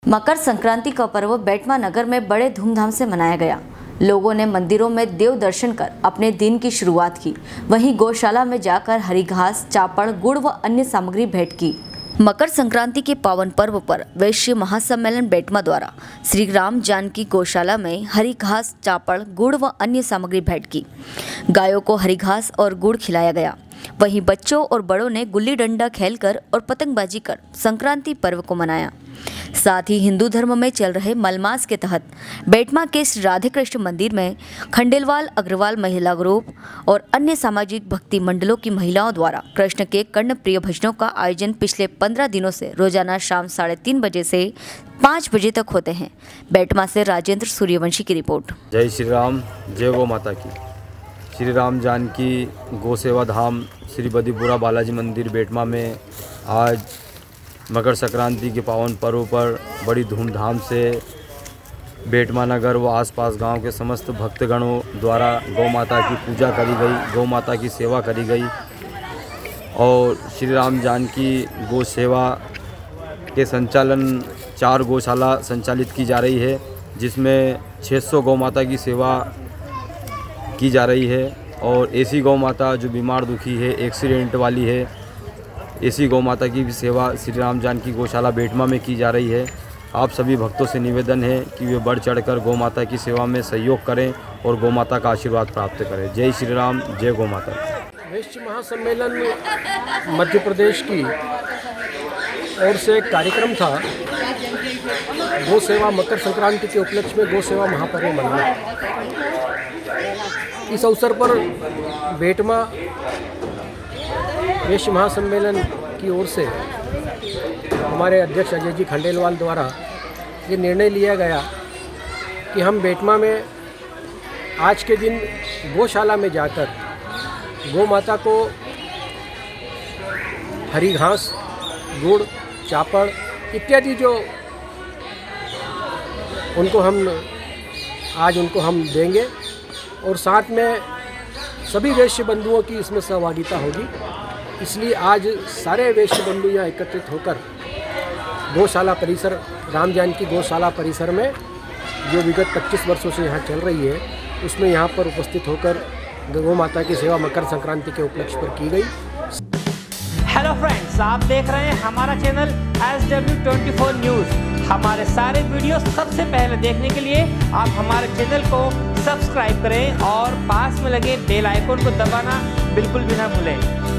मकर संक्रांति का पर्व बेटमा नगर में बड़े धूमधाम से मनाया गया। लोगों ने मंदिरों में देव दर्शन कर अपने दिन की शुरुआत की। वहीं गौशाला में जाकर हरी घास, चापड़, गुड़ व अन्य सामग्री भेंट की। मकर संक्रांति के पावन पर्व पर वैश्य महासम्मेलन बेटमा द्वारा श्री राम जानकी गौशाला में हरी घास, चापड़, गुड़ व अन्य सामग्री भेंट की। गायों को हरी घास और गुड़ खिलाया गया। वहीं बच्चों और बड़ों ने गुल्ली डंडा खेलकर और पतंगबाजी कर संक्रांति पर्व को मनाया। साथ ही हिंदू धर्म में चल रहे मलमास के तहत बेटमा के श्री राधे कृष्ण मंदिर में खंडेलवाल अग्रवाल महिला ग्रुप और अन्य सामाजिक भक्ति मंडलों की महिलाओं द्वारा कृष्ण के कर्ण प्रिय भजनों का आयोजन पिछले 15 दिनों से रोजाना शाम 3:30 बजे से 5 बजे तक होते हैं। बेटमा से राजेंद्र सूर्यवंशी की रिपोर्ट। जय श्री राम, जय गौ माता की। श्री राम जानकी गौ सेवा धाम श्री बदीपुरा बालाजी मंदिर बेटमा में आज मकर संक्रांति के पावन पर्व पर बड़ी धूमधाम से बेटमा नगर व आसपास गांव के समस्त भक्तगणों द्वारा गौ माता की पूजा करी गई, गौ माता की सेवा करी गई और श्री राम जानकी गौ सेवा के संचालन 4 गौशाला संचालित की जा रही है, जिसमें 600 गौ माता की सेवा की जा रही है और ऐसी गौ माता जो बीमार दुखी है, एक्सीडेंट वाली है, ऐसी गौ माता की भी सेवा श्री राम जानकी गौशाला बेटमा में की जा रही है। आप सभी भक्तों से निवेदन है कि वे बढ़ चढ़कर गौ माता की सेवा में सहयोग करें और गौ माता का आशीर्वाद प्राप्त करें। जय श्री राम, जय गौ माता। वैश्य महासम्मेलन मध्य प्रदेश की ओर से एक कार्यक्रम था गौ सेवा मकर संक्रांति के उपलक्ष्य में गौ सेवा महापर्व मनाना। इस अवसर पर बेटमा वैश्य महासम्मेलन की ओर से हमारे अध्यक्ष अजय जी खंडेलवाल द्वारा ये निर्णय लिया गया कि हम बेटमा में आज के दिन गौशाला में जाकर गौ माता को हरी घास, गुड़, चापड़ इत्यादि जो उनको हम देंगे और साथ में सभी वैश्य बंधुओं की इसमें सहभागिता होगी। इसलिए आज सारे वैश्य बंधु यहाँ एकत्रित होकर गौशाला परिसर, राम जानकी गौशाला परिसर में जो विगत 25 वर्षों से यहाँ चल रही है, उसमें यहाँ पर उपस्थित होकर गौ माता की सेवा मकर संक्रांति के उपलक्ष्य पर की गई। हेलो फ्रेंड्स, आप देख रहे हैं हमारा चैनल SW24 न्यूज़। हमारे सारे वीडियो सबसे पहले देखने के लिए आप हमारे चैनल को सब्सक्राइब करें और पास में लगे बेल आइकन को दबाना बिल्कुल भी ना भूलें।